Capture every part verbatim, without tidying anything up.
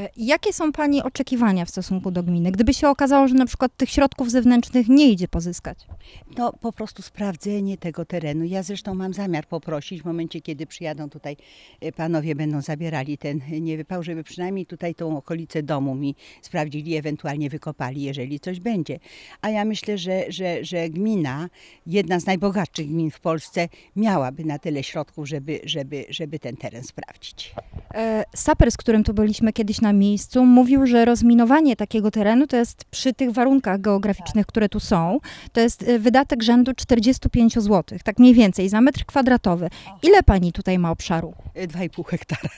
Jakie są Pani oczekiwania w stosunku do gminy? Gdyby się okazało, że na przykład tych środków zewnętrznych nie idzie pozyskać? No po prostu sprawdzenie tego terenu. Ja zresztą mam zamiar poprosić w momencie, kiedy przyjadą tutaj panowie, będą zabierali ten niewypał, żeby przynajmniej tutaj tą okolicę domu mi sprawdzili, ewentualnie wykopali, jeżeli coś będzie. A ja myślę, że, że, że gmina, jedna z najbogatszych gmin w Polsce, miałaby na tyle środków, żeby, żeby, żeby ten teren sprawdzić. Saper, z którym tu byliśmy kiedyś na miejscu, mówił, że rozminowanie takiego terenu to jest przy tych warunkach geograficznych, które tu są, to jest wydatek rzędu czterdzieści pięć złotych, tak mniej więcej, za metr kwadratowy. Ile Pani tutaj ma obszaru? dwa i pół hektara.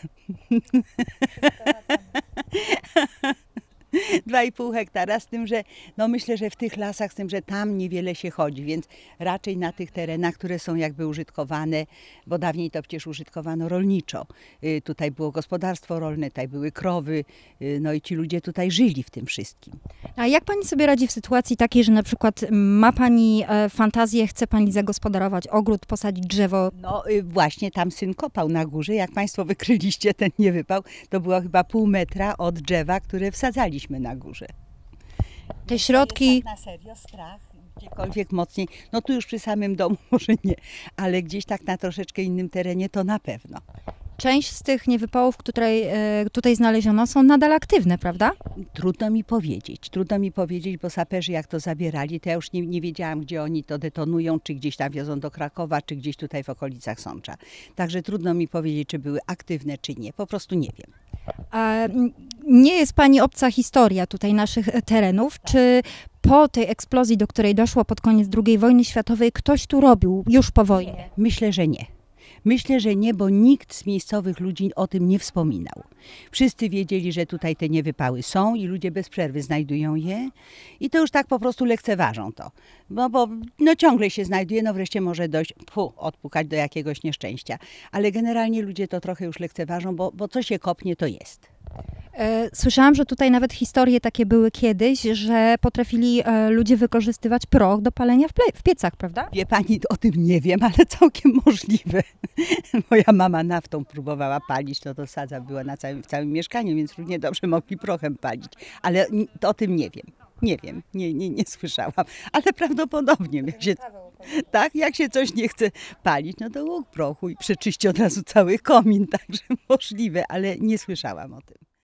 Dwa i pół hektara, z tym, że no myślę, że w tych lasach, z tym, że tam niewiele się chodzi, więc raczej na tych terenach, które są jakby użytkowane, bo dawniej to przecież użytkowano rolniczo. Y, tutaj było gospodarstwo rolne, tutaj były krowy, y, no i ci ludzie tutaj żyli w tym wszystkim. A jak Pani sobie radzi w sytuacji takiej, że na przykład ma Pani e, fantazję, chce Pani zagospodarować ogród, posadzić drzewo? No y, właśnie tam syn kopał na górze, jak Państwo wykryliście ten niewypał, to było chyba pół metra od drzewa, które wsadzali na górze. Te środki... Tak na serio strach, gdziekolwiek mocniej, no tu już przy samym domu może nie, ale gdzieś tak na troszeczkę innym terenie to na pewno. Część z tych niewypałów, które tutaj znaleziono, są nadal aktywne, prawda? Trudno mi powiedzieć, trudno mi powiedzieć, bo saperzy jak to zabierali, to ja już nie, nie wiedziałam, gdzie oni to detonują, czy gdzieś tam wiozą do Krakowa, czy gdzieś tutaj w okolicach Sącza. Także trudno mi powiedzieć, czy były aktywne, czy nie, po prostu nie wiem. A nie jest Pani obca historia tutaj naszych terenów, czy po tej eksplozji, do której doszło pod koniec drugiej wojny światowej, ktoś tu robił już po wojnie? Myślę, że nie. Myślę, że nie, bo nikt z miejscowych ludzi o tym nie wspominał. Wszyscy wiedzieli, że tutaj te niewypały są i ludzie bez przerwy znajdują je i to już tak po prostu lekceważą to. Bo, bo no ciągle się znajduje, no wreszcie może dojść, pu, odpukać do jakiegoś nieszczęścia. Ale generalnie ludzie to trochę już lekceważą, bo, bo co się kopnie, to jest. Słyszałam, że tutaj nawet historie takie były kiedyś, że potrafili ludzie wykorzystywać proch do palenia w, w piecach, prawda? Wie Pani, o tym nie wiem, ale całkiem możliwe. Moja mama naftą próbowała palić, no to sadza była na całym, w całym mieszkaniu, więc równie dobrze mogli prochem palić. Ale o tym nie wiem. Nie wiem, nie, nie, nie słyszałam, ale prawdopodobnie, jak się, tak, jak się coś nie chce palić, no to łuk prochu i przeczyści od razu cały komin, także możliwe, ale nie słyszałam o tym.